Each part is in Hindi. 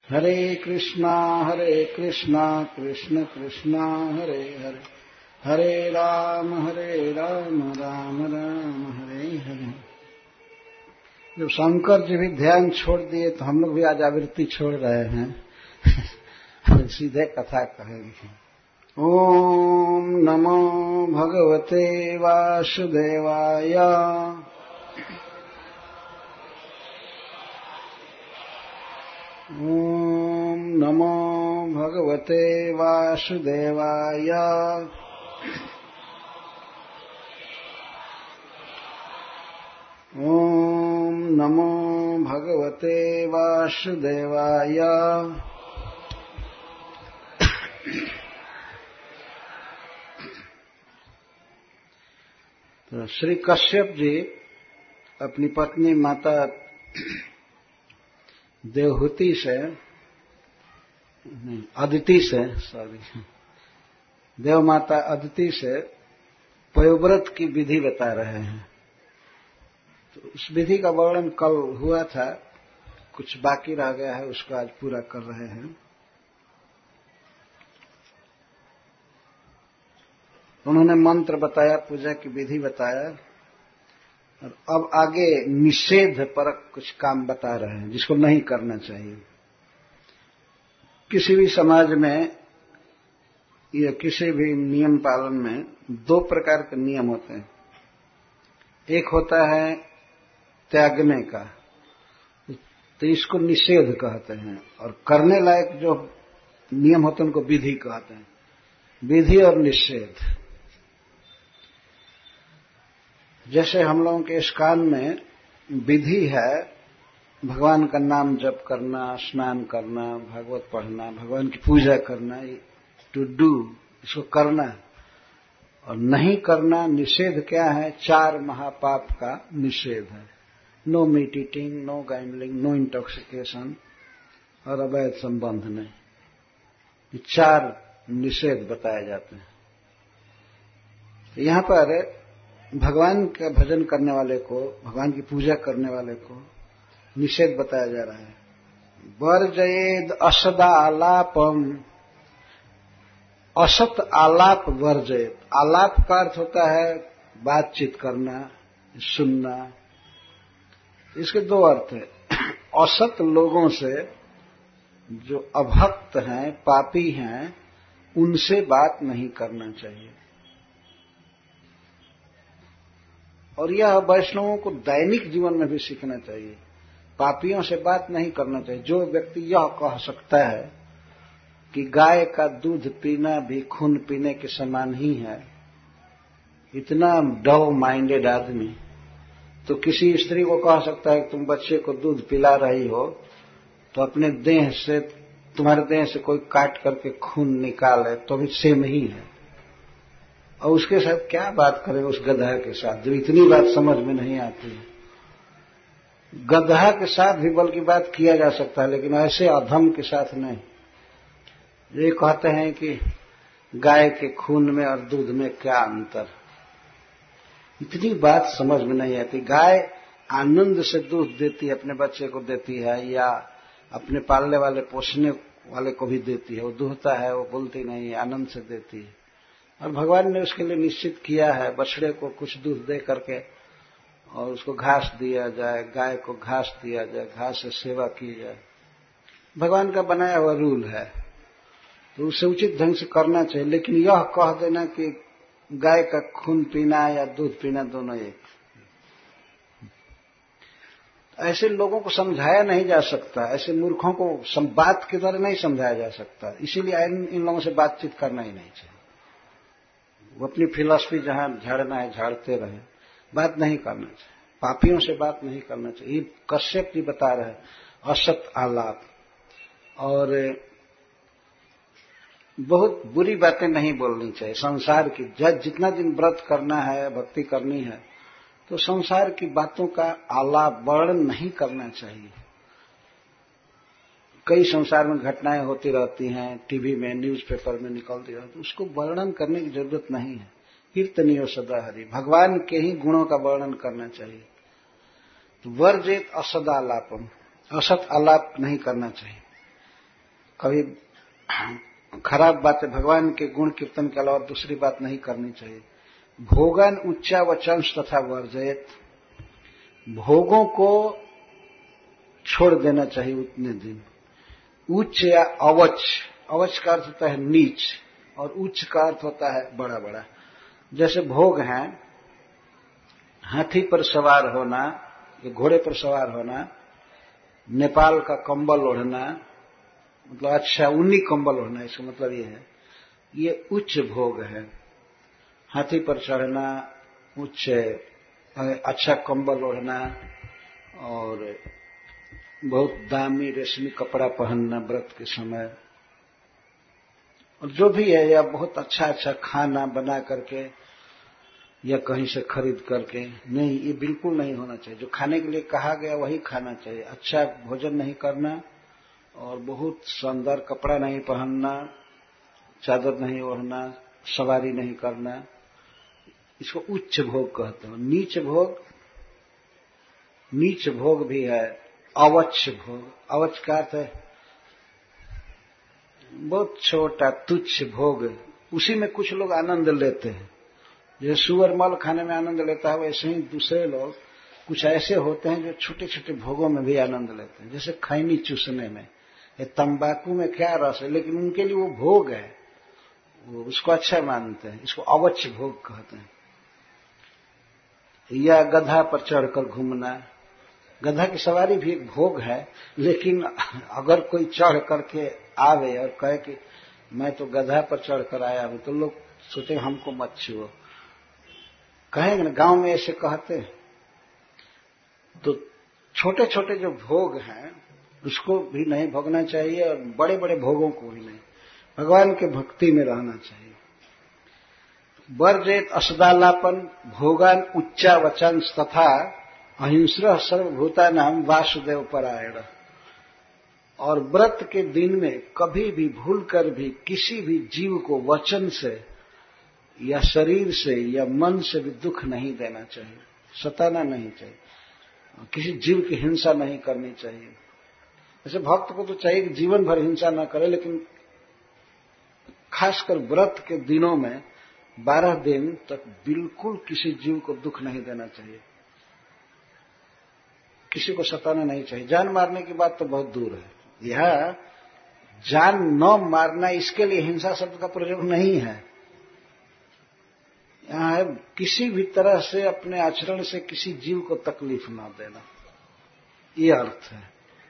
हरे कृष्णा कृष्ण कृष्ण हरे हरे, हरे राम राम राम हरे हरे। जब शंकर जी भी ध्यान छोड़ दिए तो हम लोग भी आज आवृत्ति छोड़ रहे हैं। सीधे कथा कहेंगे। ओम नमो भगवते वासुदेवाय। ओम नमो भगवते वासुदेवाय। ओम नमो भगवते वासुदेवाय। तो श्री कश्यप जी अपनी पत्नी माता देवहूति से, अदिति से, देव माता अदिति से पयोव्रत की विधि बता रहे हैं। तो उस विधि का वर्णन कल हुआ था, कुछ बाकी रह गया है, उसको आज पूरा कर रहे हैं। उन्होंने मंत्र बताया, पूजा की विधि बताया, और अब आगे निषेध परक कुछ काम बता रहे हैं जिसको नहीं करना चाहिए। किसी भी समाज में या किसी भी नियम पालन में दो प्रकार के नियम होते हैं। एक होता है त्यागने का, तो इसको निषेध कहते हैं, और करने लायक जो नियम होते हैं उनको विधि कहते हैं। विधि और निषेध। जैसे हम लोगों के इस्कान में विधि है भगवान का नाम जप करना, स्नान करना, भागवत पढ़ना, भगवान की पूजा करना, टू डू, इसको करना। और नहीं करना निषेध क्या है? 4 महापाप का निषेध है। No meat eating, no gambling, no intoxication और अवैध संबंध नहीं। ये 4 निषेध बताए जाते हैं। यहां पर भगवान का भजन करने वाले को, भगवान की पूजा करने वाले को निषेध बताया जा रहा है। वर्जयेद असदा आलापम, असत आलाप वर्जयेद। आलाप का अर्थ होता है बातचीत करना, सुनना। इसके 2 अर्थ है। असत लोगों से, जो अभक्त हैं, पापी हैं, उनसे बात नहीं करना चाहिए। और यह वैष्णवों को दैनिक जीवन में भी सीखना चाहिए। पापियों से बात नहीं करना चाहिए। जो व्यक्ति यह कह सकता है कि गाय का दूध पीना भी खून पीने के समान ही है, इतना डव माइंडेड आदमी तो किसी स्त्री को कह सकता है कि तुम बच्चे को दूध पिला रही हो तो अपने देह से, तुम्हारे देह से कोई काट करके खून निकाले तो भी सेम ही है। और उसके साथ क्या बात करें उस गधा के साथ जो इतनी बात समझ में नहीं आती है। गधा के साथ भी बल्कि बात किया जा सकता है, लेकिन ऐसे अधम के साथ नहीं। ये कहते हैं कि गाय के खून में और दूध में क्या अंतर, इतनी बात समझ में नहीं आती। गाय आनंद से दूध देती है, अपने बच्चे को देती है, या अपने पालने वाले पोसने वाले को भी देती है। वो दूहता है, वो बोलती नहीं है, आनंद से देती है। और भगवान ने उसके लिए निश्चित किया है, बछड़े को कुछ दूध दे करके और उसको घास दिया जाए, गाय को घास दिया जाए, घास से सेवा की जाए। भगवान का बनाया हुआ रूल है, तो उसे उचित ढंग से करना चाहिए। लेकिन यह कह देना कि गाय का खून पीना या दूध पीना दोनों एक, ऐसे लोगों को समझाया नहीं जा सकता। ऐसे मूर्खों को बात के द्वारा नहीं समझाया जा सकता। इसीलिए इन लोगों से बातचीत करना ही नहीं चाहिए। वो अपनी फिलॉसफी जहां झाड़ना है झाड़ते रहे, बात नहीं करना चाहिए। पापियों से बात नहीं करना चाहिए। कश्यप जी बता रहे हैं असत आलाप, और बहुत बुरी बातें नहीं बोलनी चाहिए संसार की। जितना दिन व्रत करना है, भक्ति करनी है, तो संसार की बातों का आलाप वर्णन नहीं करना चाहिए। कई संसार में घटनाएं होती रहती हैं, टीवी में, न्यूज़पेपर में निकलती रहती, तो उसको वर्णन करने की जरूरत नहीं है। कीर्तनियो सदा हरि, भगवान के ही गुणों का वर्णन करना चाहिए। तो वर्जित असदालापम, असत आलाप नहीं करना चाहिए। कभी खराब बातें, भगवान के गुण कीर्तन के अलावा दूसरी बात नहीं करनी चाहिए। भोगन उच्चा वचंस तथा वर्जयत, भोगों को छोड़ देना चाहिए उतने दिन। उच्च या अवच, अवच का अर्थ होता है नीच और उच्च का अर्थ होता है बड़ा बड़ा। जैसे भोग हैं, हाथी पर सवार होना, या घोड़े पर सवार होना, नेपाल का कंबल ओढ़ना, मतलब अच्छा ऊनी कंबल ओढ़ना, इसका मतलब ये है, ये उच्च भोग है। हाथी पर चढ़ना, उच्च अच्छा कंबल ओढ़ना और बहुत दामी रेशमी कपड़ा पहनना व्रत के समय, और जो भी है, या बहुत अच्छा अच्छा खाना बना करके या कहीं से खरीद करके, नहीं, ये बिल्कुल नहीं होना चाहिए। जो खाने के लिए कहा गया वही खाना चाहिए। अच्छा भोजन नहीं करना और बहुत शानदार कपड़ा नहीं पहनना, चादर नहीं ओढ़ना, सवारी नहीं करना, इसको उच्च भोग कहते हैं। नीच भोग भी है अवच्य भोग। अवच्य का अर्थ है बहुत छोटा तुच्छ भोग, उसी में कुछ लोग आनंद लेते हैं। जैसे सुअर मल खाने में आनंद लेता है, वैसे ही दूसरे लोग कुछ ऐसे होते हैं जो छोटे छोटे भोगों में भी आनंद लेते हैं। जैसे खैनी चूसने में, ये तंबाकू में क्या रस है, लेकिन उनके लिए वो भोग है, वो उसको अच्छा मानते हैं। इसको अवच्य भोग कहते हैं। या गधा पर चढ़कर घूमना, गधा की सवारी भी एक भोग है, लेकिन अगर कोई चढ़ करके आवे और कहे कि मैं तो गधा पर चढ़कर आया हूं, तो लोग सोचे हमको मत छुओ, कहेंगे ना, गांव में ऐसे कहते हैं। तो छोटे छोटे जो भोग हैं उसको भी नहीं भोगना चाहिए और बड़े बड़े भोगों को भी नहीं। भगवान के भक्ति में रहना चाहिए। वर्जेत असदालापन, भोगान उच्चा वचन तथा अहिंसा सर्वभूतानाम वासुदेव परायण। और व्रत के दिन में कभी भी भूल कर भी किसी भी जीव को वचन से या शरीर से या मन से भी दुख नहीं देना चाहिए, सताना नहीं चाहिए, किसी जीव की हिंसा नहीं करनी चाहिए। ऐसे भक्त को तो चाहिए कि जीवन भर हिंसा न करे, लेकिन खासकर व्रत के दिनों में 12 दिन तक बिल्कुल किसी जीव को दुख नहीं देना चाहिए, किसी को सताना नहीं चाहिए। जान मारने की बात तो बहुत दूर है, यह जान न मारना, इसके लिए हिंसा शब्द का प्रयोग नहीं है। यहां है किसी भी तरह से अपने आचरण से किसी जीव को तकलीफ न देना, ये अर्थ है।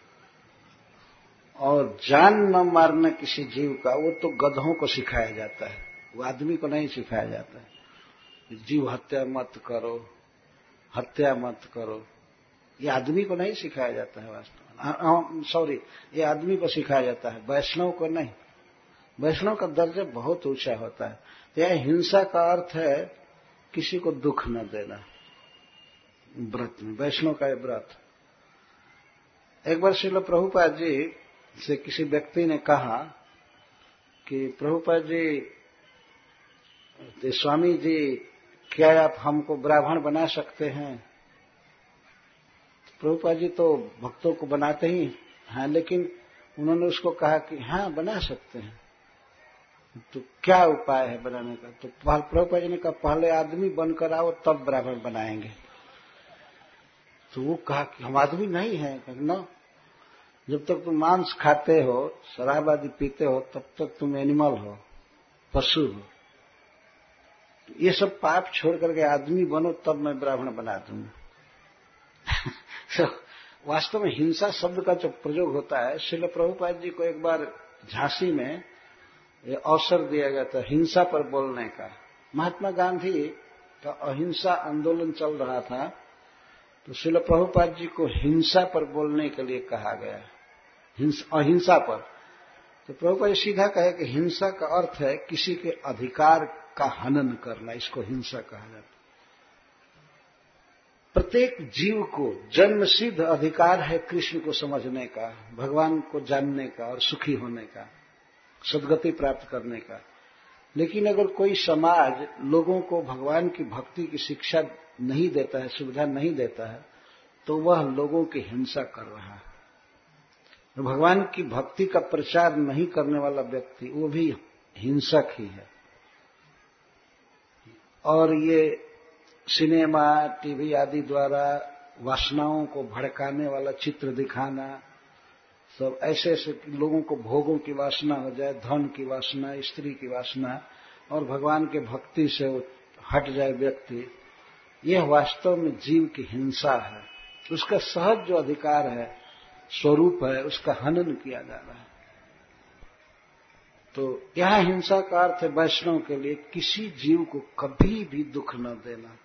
और जान न मारना किसी जीव का, वो तो गधों को सिखाया जाता है, वो आदमी को नहीं सिखाया जाता है। जीव हत्या मत करो, हत्या मत करो, ये आदमी को नहीं सिखाया जाता है वास्तव में। सॉरी, ये आदमी को सिखाया जाता है, वैष्णव को नहीं। वैष्णव का दर्जा बहुत ऊंचा होता है। तो यह हिंसा का अर्थ है किसी को दुख न देना व्रत में, वैष्णव का ये व्रत। एक बार श्रील प्रभुपाद जी से किसी व्यक्ति ने कहा कि प्रभुपाद जी, स्वामी जी, क्या आप हमको ब्राह्मण बना सकते हैं? प्रभुपाद जी तो भक्तों को बनाते ही हैं, लेकिन उन्होंने उसको कहा कि हाँ, बना सकते हैं, तो क्या उपाय है बनाने का? तो प्रभुपाद जी ने कहा, पहले आदमी बनकर आओ, तब ब्राह्मण बनाएंगे। तो वो कहा कि हम आदमी नहीं हैं। न, जब तक तुम मांस खाते हो, शराब आदि पीते हो, तब तक तुम एनिमल हो, पशु हो। ये सब पाप छोड़ करके आदमी बनो, तब मैं ब्राह्मण बना दूंगा। वास्तव में हिंसा शब्द का जो प्रयोग होता है, श्रील प्रभुपाद जी को एक बार झांसी में अवसर दिया गया था हिंसा पर बोलने का। महात्मा गांधी का अहिंसा आंदोलन चल रहा था, तो श्रील प्रभुपाद जी को हिंसा पर बोलने के लिए कहा गया, अहिंसा पर। तो प्रभुपाद जी सीधा कहे कि हिंसा का अर्थ है किसी के अधिकार का हनन करना, इसको हिंसा कहा जाता है। प्रत्येक जीव को जन्मसिद्ध अधिकार है कृष्ण को समझने का, भगवान को जानने का और सुखी होने का, सद्गति प्राप्त करने का। लेकिन अगर कोई समाज लोगों को भगवान की भक्ति की शिक्षा नहीं देता है, सुविधा नहीं देता है, तो वह लोगों की हिंसा कर रहा है। तो भगवान की भक्ति का प्रचार नहीं करने वाला व्यक्ति वो भी हिंसक ही है। और ये सिनेमा, टीवी आदि द्वारा वासनाओं को भड़काने वाला चित्र दिखाना, सब ऐसे ऐसे लोगों को भोगों की वासना हो जाए, धन की वासना, स्त्री की वासना, और भगवान के भक्ति से वो हट जाए व्यक्ति, यह वास्तव में जीव की हिंसा है। उसका सहज जो अधिकार है, स्वरूप है, उसका हनन किया जा रहा है। तो यह हिंसा का अर्थ है वैष्णव के लिए किसी जीव को कभी भी दुख न देना।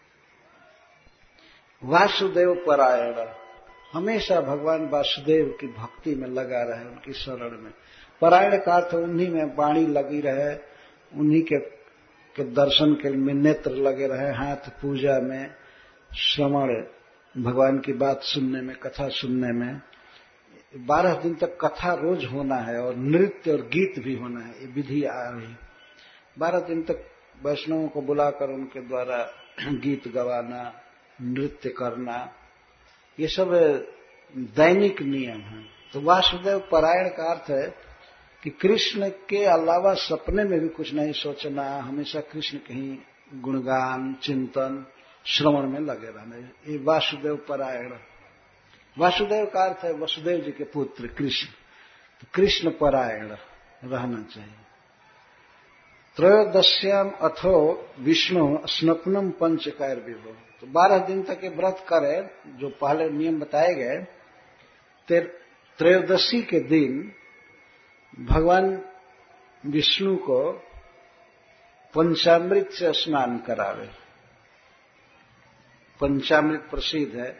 वासुदेव परायण, हमेशा भगवान वासुदेव की भक्ति में लगा रहे, उनकी शरण में। परायण का अर्थ उन्हीं में वाणी लगी रहे, उन्हीं के दर्शन के में नेत्र लगे रहे, हाथ पूजा में, श्रवण भगवान की बात सुनने में, कथा सुनने में। 12 दिन तक कथा रोज होना है और नृत्य और गीत भी होना है, ये विधि आ रही। 12 दिन तक वैष्णवों को बुलाकर उनके द्वारा गीत गवाना, नृत्य करना, ये सब दैनिक नियम है। तो वासुदेव परायण का अर्थ है कि कृष्ण के अलावा सपने में भी कुछ नहीं सोचना, हमेशा कृष्ण के ही गुणगान, चिंतन, श्रवण में लगे रहना, ये वासुदेव परायण। वासुदेव का अर्थ है वसुदेव जी के पुत्र कृष्ण, तो कृष्ण परायण रहना चाहिए। त्रयोदश्याम अथो विष्णु स्नपनम पंचकायर विभो, तो 12 दिन तक ये व्रत करे जो पहले नियम बताए गए। त्रयोदशी के दिन भगवान विष्णु को पंचामृत से स्नान करावे। पंचामृत प्रसिद्ध है,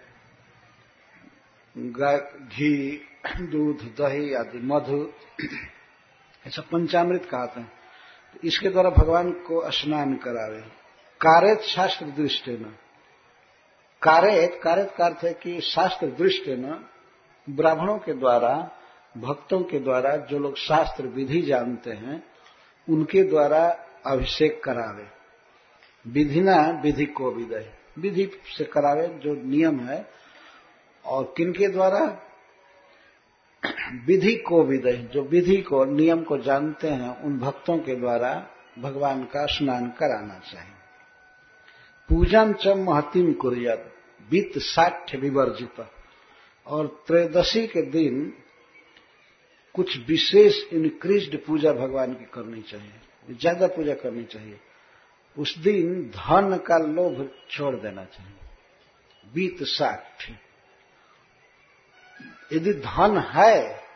घी, दूध, दही आदि, मधु, ऐसा पंचामृत कहते हैं। तो इसके द्वारा भगवान को स्नान करावे। कारेत शास्त्र दृष्टि न, कारेत का अर्थ है कि शास्त्र दृष्टि न, ब्राह्मणों के द्वारा, भक्तों के द्वारा, जो लोग शास्त्र विधि जानते हैं उनके द्वारा अभिषेक करावे। विधिना विधि को विदय, विधि से करावे जो नियम है। और किनके द्वारा? विधि को विदय, जो विधि को, नियम को जानते हैं, उन भक्तों के द्वारा भगवान का स्नान कराना चाहिए। पूजन च महतिम कुर्यात वित्त साठ्य विवर्जित, और त्रयोदशी के दिन कुछ विशेष इंक्रीज्ड पूजा भगवान की करनी चाहिए, ज्यादा पूजा करनी चाहिए। उस दिन धन का लोभ छोड़ देना चाहिए। वित्त साठ्य, यदि धन है,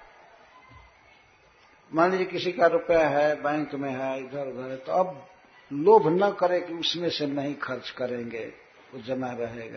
मान लीजिए किसी का रुपया है, बैंक में है, इधर उधर है, तो अब लोभ न करे कि उसमें से नहीं खर्च करेंगे, वो जमा रहेगा।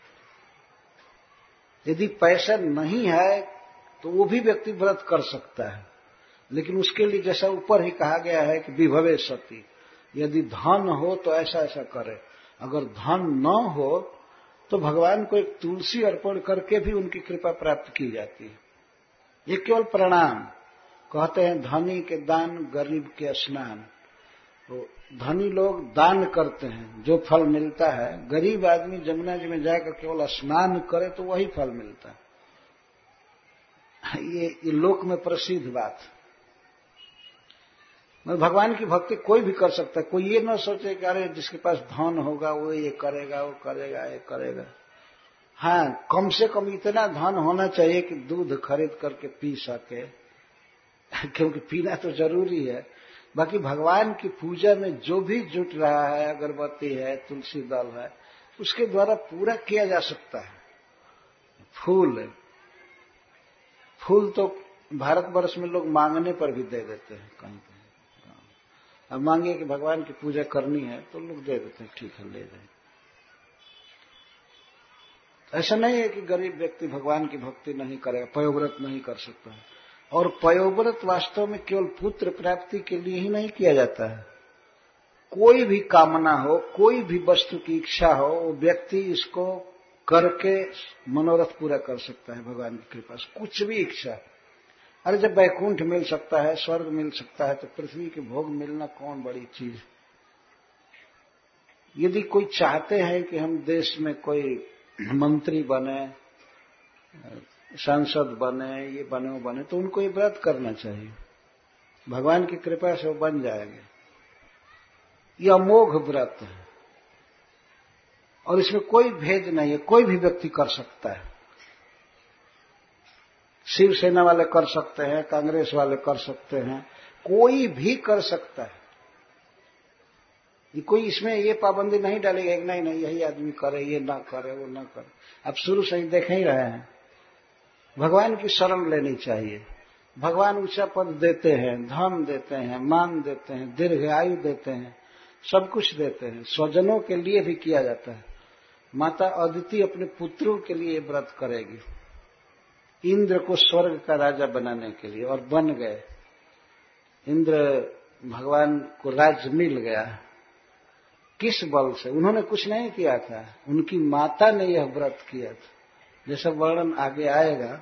यदि पैसा नहीं है तो वो भी व्यक्ति व्रत कर सकता है, लेकिन उसके लिए जैसा ऊपर ही कहा गया है कि विभवे सती, यदि धन हो तो ऐसा ऐसा करे। अगर धन न हो तो भगवान को एक तुलसी अर्पण करके भी उनकी कृपा प्राप्त की जाती है। ये केवल प्रणाम, कहते हैं धनी के दान, गरीब के स्नान। तो धनी लोग दान करते हैं, जो फल मिलता है, गरीब आदमी जमुना जी में जाकर केवल स्नान करे तो वही फल मिलता है। ये लोक में प्रसिद्ध बात। भगवान की भक्ति कोई भी कर सकता है, कोई ये न सोचे कि अरे जिसके पास धन होगा वो ये करेगा, वो करेगा, ये करेगा। हाँ, कम से कम इतना धन होना चाहिए कि दूध खरीद करके पी सके, क्योंकि पीना तो जरूरी है। बाकी भगवान की पूजा में जो भी जुट रहा है, अगरबत्ती है, तुलसी दल है, उसके द्वारा पूरा किया जा सकता है। फूल तो भारतवर्ष में लोग मांगने पर भी दे देते हैं कहीं कहीं। अब मांगे कि भगवान की पूजा करनी है तो लोग दे देते हैं, ठीक है ले जाए। ऐसा नहीं है कि गरीब व्यक्ति भगवान की भक्ति नहीं करेगा, पयोव्रत नहीं कर सकता है। और पयोव्रत वास्तव में केवल पुत्र प्राप्ति के लिए ही नहीं किया जाता है। कोई भी कामना हो, कोई भी वस्तु की इच्छा हो, वो व्यक्ति इसको करके मनोरथ पूरा कर सकता है भगवान की कृपा से। कुछ भी इच्छा, अरे जब वैकुंठ मिल सकता है, स्वर्ग मिल सकता है, तो पृथ्वी के भोग मिलना कौन बड़ी चीज। यदि कोई चाहते हैं कि हम देश में कोई मंत्री बने, सांसद बने, ये बने वो बने, तो उनको ये व्रत करना चाहिए। भगवान की कृपा से वो बन जाएंगे। ये अमोघ व्रत है और इसमें कोई भेद नहीं है, कोई भी व्यक्ति कर सकता है। शिवसेना वाले कर सकते हैं, कांग्रेस वाले कर सकते हैं, कोई भी कर सकता है। ये कोई इसमें ये पाबंदी नहीं डालेगा कि नहीं यही आदमी करे, ये ना करे, वो ना करे। अब शुरू से ही देख ही रहे हैं, भगवान की शरण लेनी चाहिए। भगवान ऊंचा पद देते हैं, धन देते हैं, मान देते हैं, दीर्घ आयु देते हैं, सब कुछ देते हैं। स्वजनों के लिए भी किया जाता है। माता अदिति अपने पुत्रों के लिए व्रत करेगी, इंद्र को स्वर्ग का राजा बनाने के लिए, और बन गए। इंद्र भगवान को राज्य मिल गया। किस बल से? उन्होंने कुछ नहीं किया था, उनकी माता ने यह व्रत किया था, जैसा वर्णन आगे आएगा।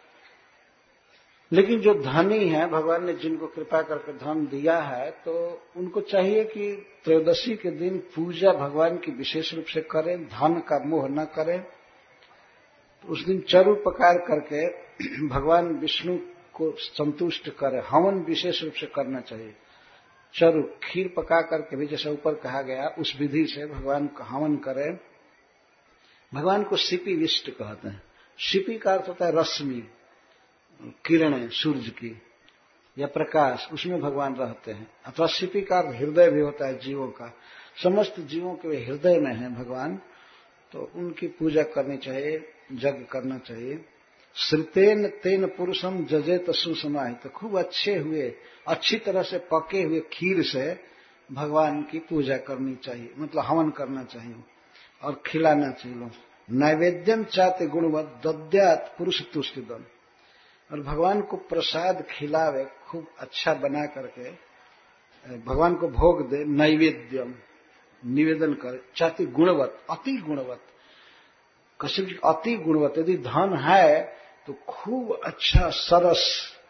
लेकिन जो धनी है, भगवान ने जिनको कृपा करके धन दिया है, तो उनको चाहिए कि त्रयोदशी के दिन पूजा भगवान की विशेष रूप से करें, धन का मोह न करें। तो उस दिन चरु पकार करके भगवान विष्णु को संतुष्ट करें। हवन विशेष रूप से करना चाहिए। चरु खीर पका करके भी, जैसा ऊपर कहा गया, उस विधि से भगवान का हवन करें। भगवान को शिपी विष्ट कहते हैं। शिपी का अर्थ होता है रश्मि, किरणें सूर्य की या प्रकाश, उसमें भगवान रहते हैं। अथवा शिपी का अर्थ हृदय भी होता है जीवों का। समस्त जीवों के हृदय में है भगवान, तो उनकी पूजा करनी चाहिए, यज्ञ करना चाहिए। श्रुतेन तेन पुरुषम जजेत सुसमाहित, तो खूब अच्छे हुए, अच्छी तरह से पके हुए खीर से भगवान की पूजा करनी चाहिए, मतलब हवन करना चाहिए और खिलाना चाहिए। नैवेद्यम चाते गुणवत दद्यात पुरुष तुष्टिदम, और भगवान को प्रसाद खिलावे, खूब अच्छा बना करके भगवान को भोग दे। नैवेद्यम निवेदन करे, चाते गुणवत, अति गुणवत। कश्यप अति गुणवत, यदि धन है तो खूब अच्छा सरस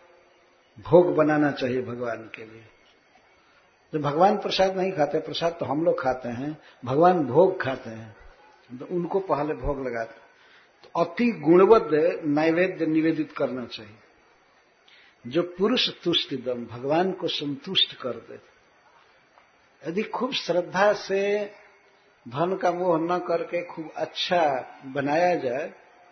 भोग बनाना चाहिए भगवान के लिए। तो भगवान प्रसाद नहीं खाते, प्रसाद तो हम लोग खाते हैं, भगवान भोग खाते हैं, तो उनको पहले भोग लगाते। तो अति गुणवत नैवेद्य निवेदित करना चाहिए, जो पुरुष तुष्टिदम, भगवान को संतुष्ट कर दे। यदि खूब श्रद्धा से धन का मोह न करके खूब अच्छा बनाया जाए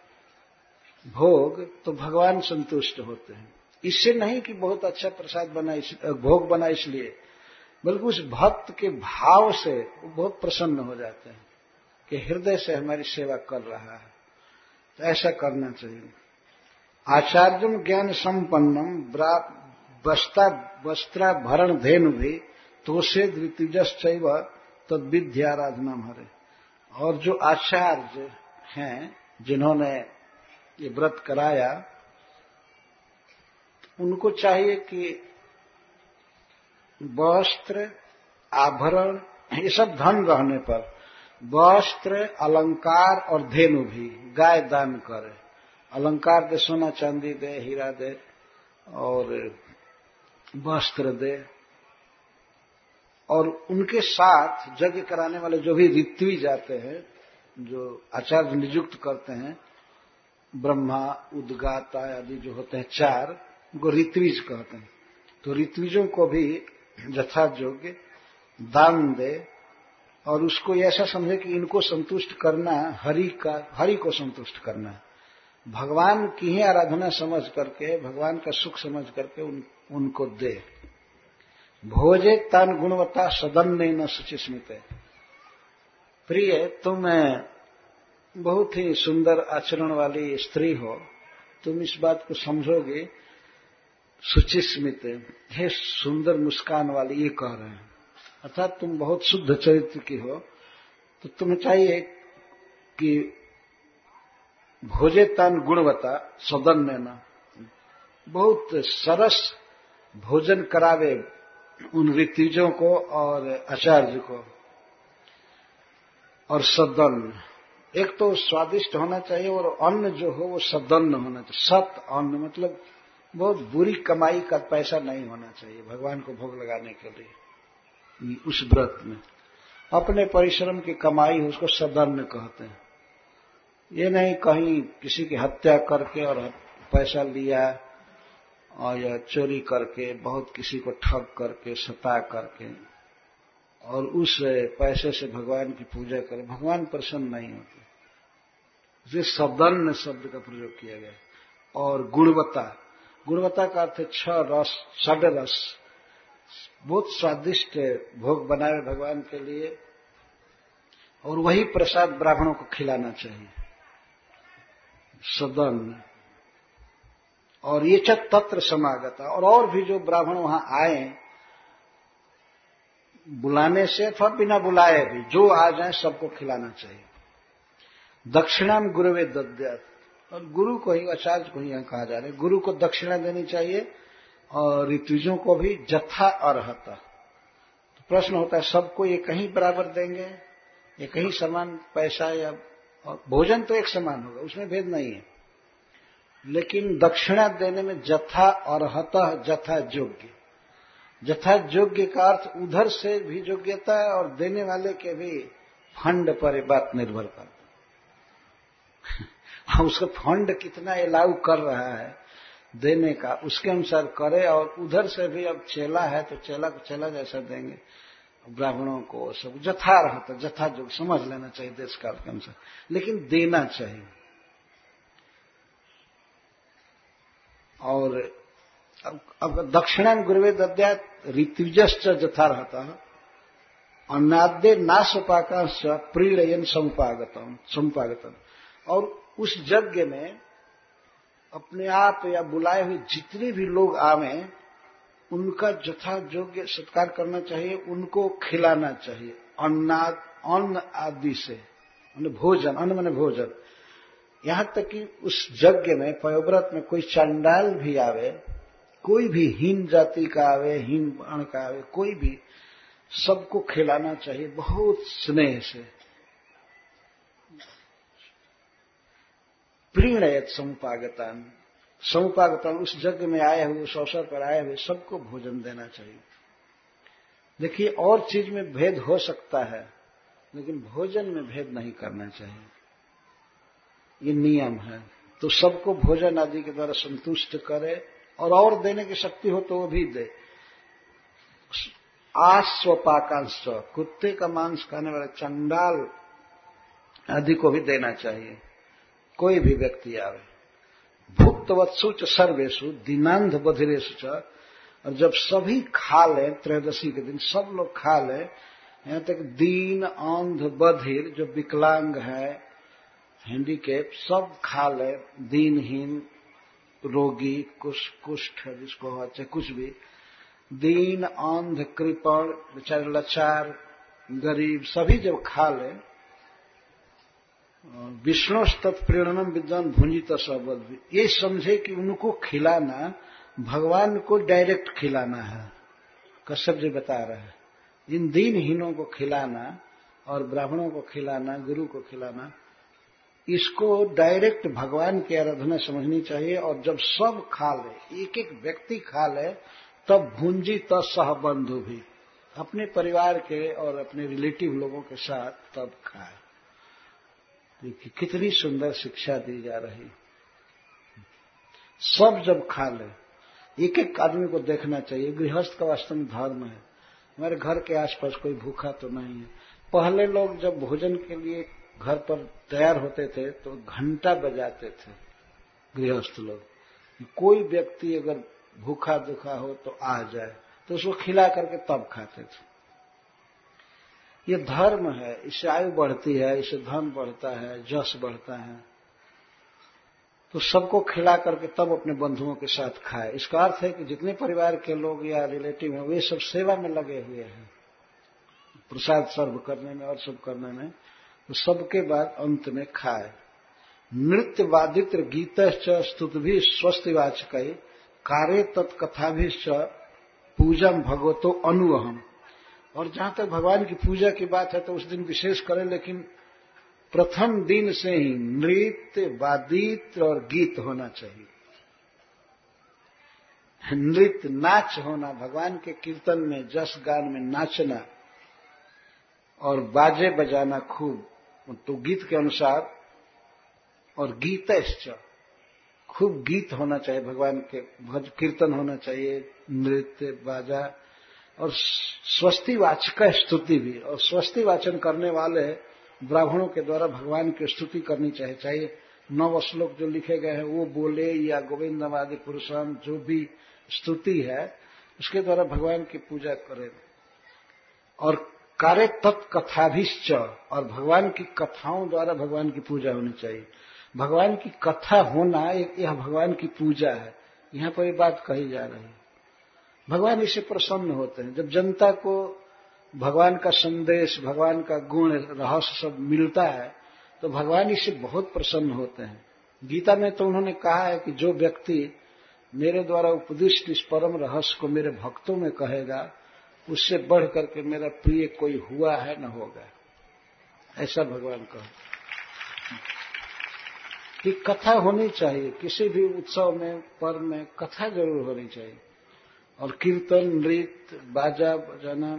भोग, तो भगवान संतुष्ट होते हैं। इससे नहीं कि बहुत अच्छा प्रसाद बना, भोग बना इसलिए, बल्कि उस भक्त के भाव से वो बहुत प्रसन्न हो जाते हैं कि हृदय से हमारी सेवा कर रहा है। तो ऐसा करना चाहिए। आचार्यम ज्ञान संपन्नम वस्त्राभरण धेनु भी तोषे ऋतुजश्चैव तद विद्याराधना हरे। और जो आचार्य हैं, जिन्होंने ये व्रत कराया, उनको चाहिए कि वस्त्र, आभरण, ये सब धन रहने पर वस्त्र, अलंकार और धेनु भी, गाय दान करे। अलंकार दे, सोना चांदी दे, हीरा दे, और वस्त्र दे। और उनके साथ यज्ञ कराने वाले जो भी ऋत्वी जाते हैं, जो आचार्य नियुक्त करते हैं, ब्रह्मा, उद्गाता आदि जो होते हैं चार, उनको ऋत्विज कहते हैं। तो ऋत्विजों को भी यथायोग्य दान दे, और उसको ऐसा समझे कि इनको संतुष्ट करना हरि को संतुष्ट करना, भगवान की ही आराधना समझ करके, भगवान का सुख समझ करके उनको दे। भोजे तान गुणवत्ता सदन्य न शुचिस्मित। प्रिय, तुम बहुत ही सुंदर आचरण वाली स्त्री हो, तुम इस बात को समझोगे। शुचिस्मित है, सुंदर मुस्कान वाली, ये कह रहे हैं, अर्थात तुम बहुत शुद्ध चरित्र की हो। तो तुम्हें चाहिए कि भोजे तान गुणवत्ता सदन्य न, बहुत सरस भोजन करावे उन ऋत्विजों को और आचार्य को। और सदन्न, एक तो स्वादिष्ट होना चाहिए, और अन्न जो हो वो सदन्न होना चाहिए। सत अन्न मतलब बहुत बुरी कमाई का पैसा नहीं होना चाहिए भगवान को भोग लगाने के लिए। उस व्रत में अपने परिश्रम की कमाई हो, उसको सदन्न कहते हैं। ये नहीं कहीं किसी की हत्या करके और पैसा लिया और या चोरी करके, बहुत किसी को ठग करके, सता करके और उस पैसे से भगवान की पूजा करें, भगवान प्रसन्न नहीं होते। इसे सदन शब्द का प्रयोग किया गया। और गुणवत्ता, गुणवत्ता का अर्थ है 6 रस, 6 रस, बहुत स्वादिष्ट भोग बनाए भगवान के लिए, और वही प्रसाद ब्राह्मणों को खिलाना चाहिए सदन में। और ये तत्र समागता, और भी जो ब्राह्मण वहां आए बुलाने से अथवा बिना बुलाए भी जो आ जाए सबको खिलाना चाहिए। दक्षिणाम गुरुवे दद्यात्, और गुरु को ही, आचार्य को ही यहां कहा जा रहा है, गुरु को दक्षिणा देनी चाहिए और ऋत्विजों को भी जथा अर्हता। तो प्रश्न होता है सबको ये कहीं बराबर देंगे, ये कहीं समान पैसा या भोजन तो एक समान होगा, उसमें भेद नहीं है, लेकिन दक्षिणा देने में जथा अर्हता, जथा योग्य। जथा योग्य का अर्थ उधर से भी योग्यता है और देने वाले के भी फंड पर बात निर्भर करता है। उसका फंड कितना अलाउ कर रहा है देने का, उसके अनुसार करे। और उधर से भी अब चेला है तो चेला को चेला जैसा देंगे, ब्राह्मणों को सब जथा रहता, जथा जो समझ लेना चाहिए देश काल के अनुसार, लेकिन देना चाहिए। और अब दक्षिणान गुरुवे दद्यात् ऋत्विजश्च जथा रहता है। अन्नाद्य नाशपाकांश प्रीणयन समुपागतम, और उस यज्ञ में अपने आप या बुलाए हुए जितने भी लोग आवे उनका जथा योग्य सत्कार करना चाहिए, उनको खिलाना चाहिए। अन्न आदि से, भोजन, अन्न माने भोजन। यहां तक कि उस यज्ञ में, पयोव्रत में कोई चंडाल भी आवे, कोई भी हीन जाति का आवे, हीन वर्ण का आवे, कोई भी, सबको खिलाना चाहिए बहुत स्नेह से। प्रीणयत समुपागतान, समुपागतान, उस यज्ञ में आए हुए, उस अवसर पर आए हुए सबको भोजन देना चाहिए। देखिए और चीज में भेद हो सकता है, लेकिन भोजन में भेद नहीं करना चाहिए, ये नियम है। तो सबको भोजन आदि के द्वारा संतुष्ट करे, और देने की शक्ति हो तो वो भी दे। आश्वपाकांश, कुत्ते का मांस खाने वाले चंडाल आदि को भी देना चाहिए, कोई भी व्यक्ति आवे। भुक्तवत्सु च सर्वेषु दीनांध बधिरेषु च, और जब सभी खा ले, त्रयोदशी के दिन सब लोग खा ले, यहां तक दीन, अंध, बधिर, जो विकलांग है, हैंडीकेप, सब खा ले, दीनहीन, रोगी, कुष्ठ जिसको हो, चाहे कुछ भी, दीन, अंध, कृपण, बेचारे लाचार, गरीब, सभी जब खा ले, विष्णु तत्प्रेरणम विद्वान भुंजित सबद, ये समझे कि उनको खिलाना भगवान को डायरेक्ट खिलाना है। कश्यप जी बता रहे हैं, इन दीनहीनों को खिलाना और ब्राह्मणों को खिलाना, गुरु को खिलाना, इसको डायरेक्ट भगवान की आराधना समझनी चाहिए। और जब सब खा ले, एक एक व्यक्ति खा ले, तब भुंजी त सहबंधु भी, अपने परिवार के और अपने रिलेटिव लोगों के साथ तब खाए। देखिए कितनी सुंदर शिक्षा दी जा रही। सब जब खा ले, एक एक आदमी को देखना चाहिए। गृहस्थ का वास्तव में धर्म है। हमारे घर के आसपास कोई भूखा तो नहीं है। पहले लोग जब भोजन के लिए घर पर तैयार होते थे तो घंटा बजाते थे गृहस्थ लोग, कोई व्यक्ति अगर भूखा दुखा हो तो आ जाए, तो उसको खिला करके तब खाते थे। ये धर्म है, इससे आयु बढ़ती है, इससे धन बढ़ता है, यश बढ़ता है। तो सबको खिला करके तब अपने बंधुओं के साथ खाए। इसका अर्थ है कि जितने परिवार के लोग या रिलेटिव हैं वे सब सेवा में लगे हुए हैं, प्रसाद सर्व करने में और सब करने में, तो सबके बाद अंत में खाए। नृत्य वादित्र गीतश्च स्तुतिभिः स्वस्तिवाचकै कार्य तत्कथाभिश्च पूजम भगवतो अनुवहम। और जहां तक भगवान की पूजा की बात है तो उस दिन विशेष करें, लेकिन प्रथम दिन से ही नृत्य वादित्र और गीत होना चाहिए। नृत्य नाच होना, भगवान के कीर्तन में, जस गान में नाचना और बाजे बजाना खूब, तो गीत के अनुसार और गीतश्च, खूब गीत होना चाहिए, भगवान के भज कीर्तन होना चाहिए, नृत्य बाजा, और स्वस्तिवाचक स्तुति भी। और स्वस्ति वाचन करने वाले ब्राह्मणों के द्वारा भगवान की स्तुति करनी चाहिए। 9 श्लोक जो लिखे गए हैं वो बोले, या गोविंदम आदि पुरुषम जो भी स्तुति है उसके द्वारा भगवान की पूजा करें। और कार्य तत्कथाभिश्च, और भगवान की कथाओं द्वारा भगवान की पूजा होनी चाहिए। भगवान की कथा होना यह भगवान की पूजा है। यहां पर ये बात कही जा रही है। भगवान इससे प्रसन्न होते हैं। जब जनता को भगवान का संदेश, भगवान का गुण, रहस्य सब मिलता है तो भगवान इससे बहुत प्रसन्न होते हैं। गीता में तो उन्होंने कहा है कि जो व्यक्ति मेरे द्वारा उपदिष्ट इस परम रहस्य को मेरे भक्तों में कहेगा, उससे बढ़ करके मेरा प्रिय कोई हुआ है न होगा। ऐसा भगवान कहा कि कथा होनी चाहिए। किसी भी उत्सव में, पर्व में कथा जरूर होनी चाहिए। और कीर्तन, नृत्य, बाजा बजाना,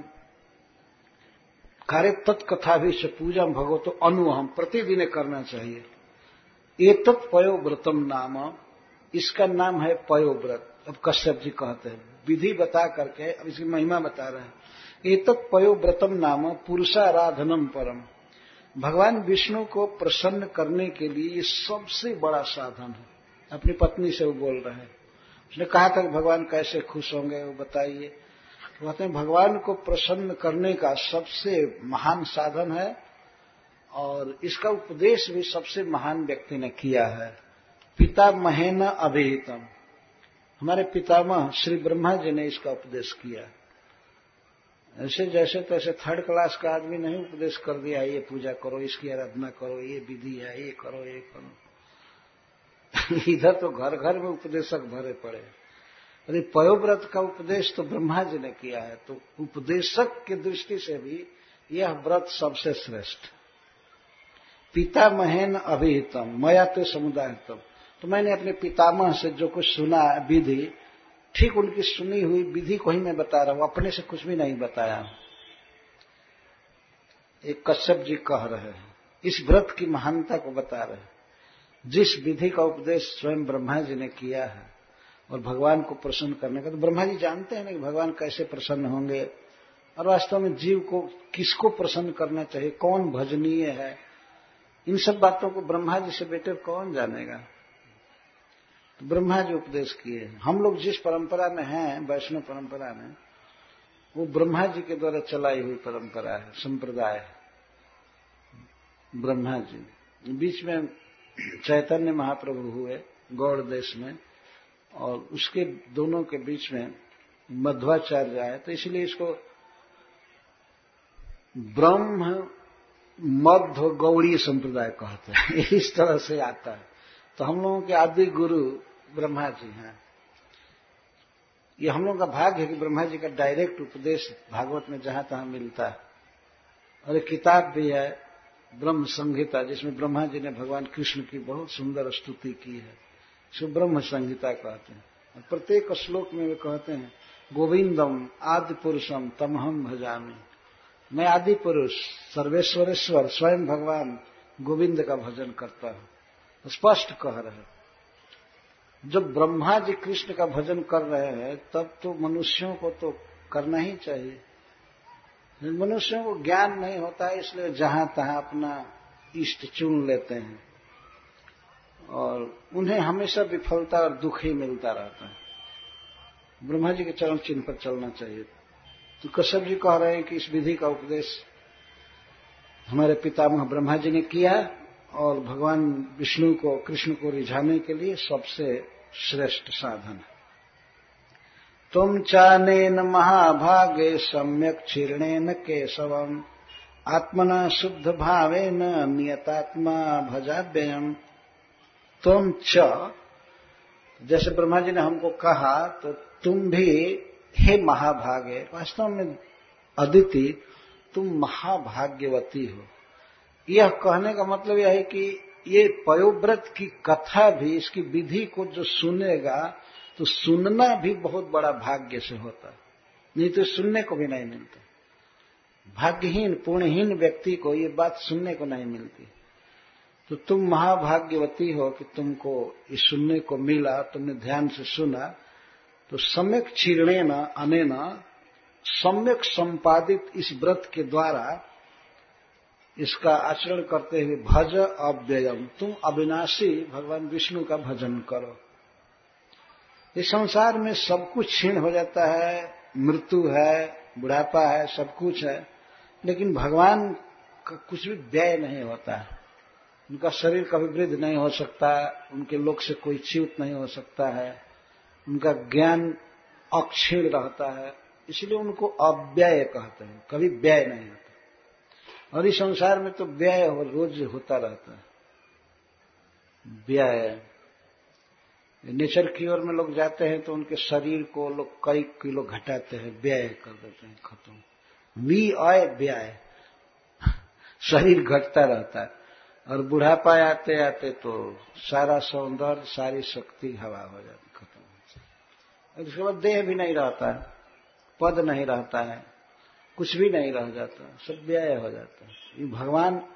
कार्य तत्कथा भी से पूजा भगवतो अनुहम प्रतिदिन करना चाहिए। एतत् पयोव्रतम नाम, इसका नाम है पयोव्रत। अब कश्यप जी कहते हैं, विधि बता करके अब इसकी महिमा बता रहे हैं। एतत् पयोव्रतम नाम पुरुषाराधनम परम, भगवान विष्णु को प्रसन्न करने के लिए ये सबसे बड़ा साधन है। अपनी पत्नी से वो बोल रहे हैं। उसने कहा था कि भगवान कैसे खुश होंगे वो बताइए। तो कहते हैं भगवान को प्रसन्न करने का सबसे महान साधन है, और इसका उपदेश भी सबसे महान व्यक्ति ने किया है। पितामहेन अभिहितम, हमारे पितामह श्री ब्रह्मा जी ने इसका उपदेश किया। ऐसे जैसे तैसे थर्ड क्लास का आदमी नहीं उपदेश कर दिया, ये पूजा करो, इसकी आराधना करो, ये विधि है, ये करो, ये करो। इधर तो घर घर में उपदेशक भरे पड़े। अरे पयोव्रत का उपदेश तो ब्रह्मा जी ने किया है, तो उपदेशक की दृष्टि से भी यह व्रत सबसे श्रेष्ठ। पितामहेन अभिहितम मया ते समुदायतम, तो मैंने अपने पितामह से जो कुछ सुना विधि, ठीक उनकी सुनी हुई विधि को ही मैं बता रहा हूं, अपने से कुछ भी नहीं बताया। एक कश्यप जी कह रहे हैं, इस व्रत की महानता को बता रहे हैं। जिस विधि का उपदेश स्वयं ब्रह्मा जी ने किया है और भगवान को प्रसन्न करने का, तो ब्रह्मा जी जानते हैं ना कि भगवान कैसे प्रसन्न होंगे, और वास्तव में जीव को किसको प्रसन्न करना चाहिए, कौन भजनीय है, इन सब बातों को ब्रह्मा जी से बेटर कौन जानेगा। तो ब्रह्मा जी उपदेश किए। हम लोग जिस परंपरा में हैं, वैष्णव परंपरा में, वो ब्रह्मा जी के द्वारा चलाई हुई परंपरा है, संप्रदाय है। ब्रह्मा जी बीच में चैतन्य महाप्रभु हुए गौड़ देश में, और उसके दोनों के बीच में मध्वाचार्य आए, तो इसलिए इसको ब्रह्म मध्व गौड़ीय संप्रदाय कहते हैं। इस तरह से आता है। तो हम लोगों के आदि गुरु ब्रह्मा जी हैं। ये हम लोगों का भाग्य है कि ब्रह्मा जी का डायरेक्ट उपदेश भागवत में जहां तहां मिलता है। और एक किताब भी है ब्रह्म संहिता, जिसमें ब्रह्मा जी ने भगवान कृष्ण की बहुत सुंदर स्तुति की है। इसको ब्रह्म संहिता कहते हैं। और प्रत्येक श्लोक में वे कहते हैं गोविंदम आदि पुरुषम तमहम भजामि, मैं आदि पुरुष सर्वेश्वरेश्वर स्वयं भगवान गोविंद का भजन करता हूं। स्पष्ट कह रहे हैं। जब ब्रह्मा जी कृष्ण का भजन कर रहे हैं तब तो मनुष्यों को तो करना ही चाहिए। मनुष्यों को ज्ञान नहीं होता है, इसलिए जहां तहां अपना इष्ट चुन लेते हैं और उन्हें हमेशा विफलता और दुख ही मिलता रहता है। ब्रह्मा जी के चरण चिन्ह पर चलना चाहिए। तो कश्यप जी कह रहे हैं कि इस विधि का उपदेश हमारे पितामह ब्रह्मा जी ने किया, और भगवान विष्णु को, कृष्ण को रिझाने के लिए सबसे श्रेष्ठ साधन है। तुम चानेन महाभागे सम्यक क्षीर्णेन केशवम आत्मना शुद्ध भावेन नियतात्मा भजाव्ययम। तुम च, जैसे ब्रह्मा जी ने हमको कहा, तो तुम भी हे महाभागे, वास्तव में अदिति तुम महाभाग्यवती हो। यह कहने का मतलब यह है कि ये पयोव्रत की कथा भी, इसकी विधि को जो सुनेगा तो सुनना भी बहुत बड़ा भाग्य से होता है, नहीं तो सुनने को भी नहीं मिलता। भाग्यहीन पुण्यहीन व्यक्ति को ये बात सुनने को नहीं मिलती। तो तुम महाभाग्यवती हो कि तुमको ये सुनने को मिला, तुमने ध्यान से सुना। तो सम्यक क्षीर्णेन अनेन सम्यक संपादित इस व्रत के द्वारा इसका आचरण करते हुए भज अव्ययम, तुम अविनाशी भगवान विष्णु का भजन करो। इस संसार में सब कुछ क्षीण हो जाता है, मृत्यु है, बुढ़ापा है, सब कुछ है, लेकिन भगवान का कुछ भी व्यय नहीं होता है। उनका शरीर कभी वृद्ध नहीं हो सकता, उनके लोक से कोई च्युत नहीं हो सकता है, उनका ज्ञान अक्षीण रहता है, इसलिए उनको अव्यय कहते हैं, कभी व्यय नहीं होता। और इस संसार में तो व्यय रोज होता रहता है, व्यय। नेचर की ओर में लोग जाते हैं तो उनके शरीर को लोग कई किलो घटाते हैं, व्यय कर देते हैं, खत्म। व्यय, शरीर घटता रहता है। और बुढ़ापा आते आते तो सारा सौंदर्य, सारी शक्ति हवा हो जाती, खत्म हो जाती। और उसके बाद देह भी नहीं रहता है, पद नहीं रहता है, कुछ भी नहीं रह जाता, सब व्यय हो जाता है। ये भगवान